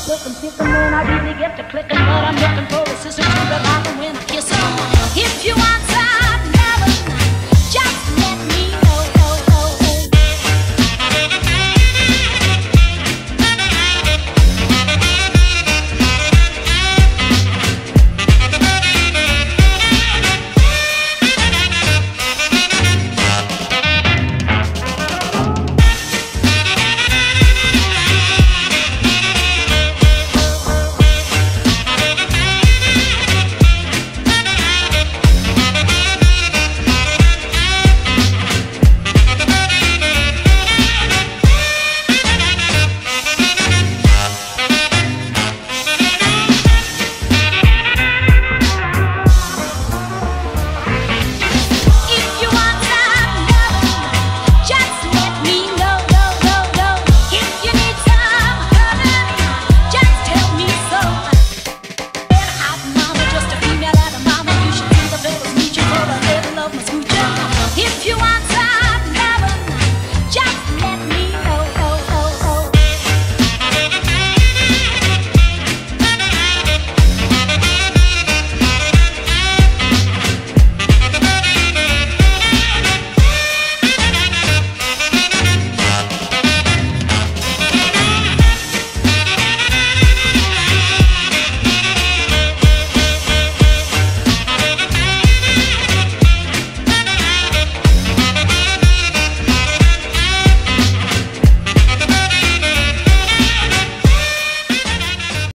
looking, picking when I really get to clicking, but I'm looking for a sister to revive when I kiss her. If you want